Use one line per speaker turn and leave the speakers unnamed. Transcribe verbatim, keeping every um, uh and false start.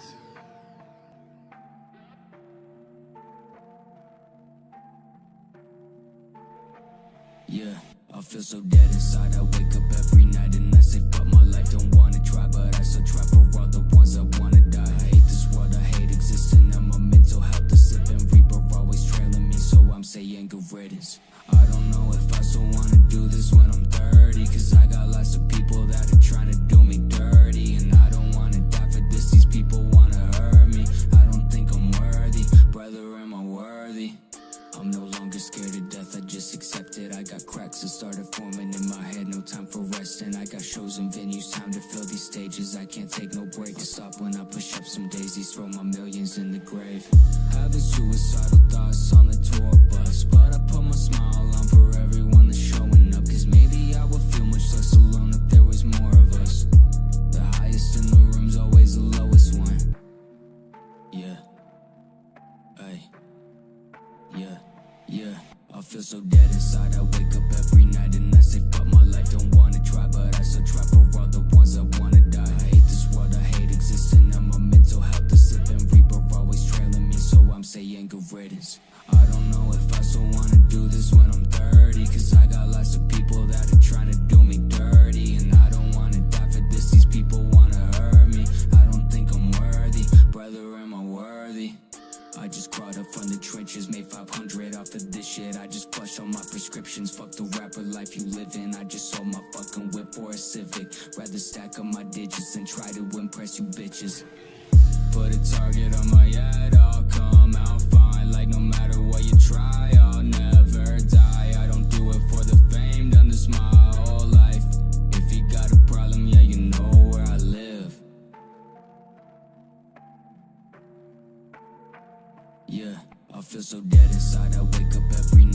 Beats.
Yeah, I feel so dead inside. I wake up every night and I say fuck my life. Don't wanna try, but I still try for all the ones that wanna die. I hate this world, I hate existing, and my mental health is slipping. Reaper always trailing me, so I'm saying good riddance. I don't know if I still wanna do this when I'm thirty, cause I got lots of people that are trying to do me dirty. And I don't wanna die for this, these people wanna hurt me. I don't think I'm worthy, brother, am I worthy? I'm no longer scared of death, I just accept it. I got cracks that started forming in my head, no time for resting. I got shows and venues, time to fill these stages. I can't take no break to stop when I push up some daisies, throw my millions in the grave. Having suicidal thoughts on the tour bus, but I put my smile on for everyone that's showing up. Cause maybe I would feel much less alone if there was more of us. The highest in the room's always the lowest one. Yeah, ay, yeah. Yeah, I feel so dead inside. I wake up every night and I say fuck my life. Don't wanna try, but I still try for all the ones that wanna die. I hate this world, I hate existing, and my mental health is slipping. Reaper always trailing me, so I'm saying good riddance. I don't know if I still wanna do this when I'm thirty, cause I got lots of people that are trying to do me dirty. And I don't wanna die for this, these people wanna hurt me. I don't think I'm worthy, brother, am I worthy? I just crawled up from the trenches, made five hundred off of this shit. I just flushed all my prescriptions, fuck the rapper life you live in. I just sold my fucking whip for a Civic. Rather stack up my digits than try to impress you bitches. Put a target on my head, I'll come out fine. Like no matter what you try, I'll never die. I don't do it for the fame, done this my whole life. If you got a problem, yeah, you know where I live. Yeah, I feel so dead inside. I wake up every night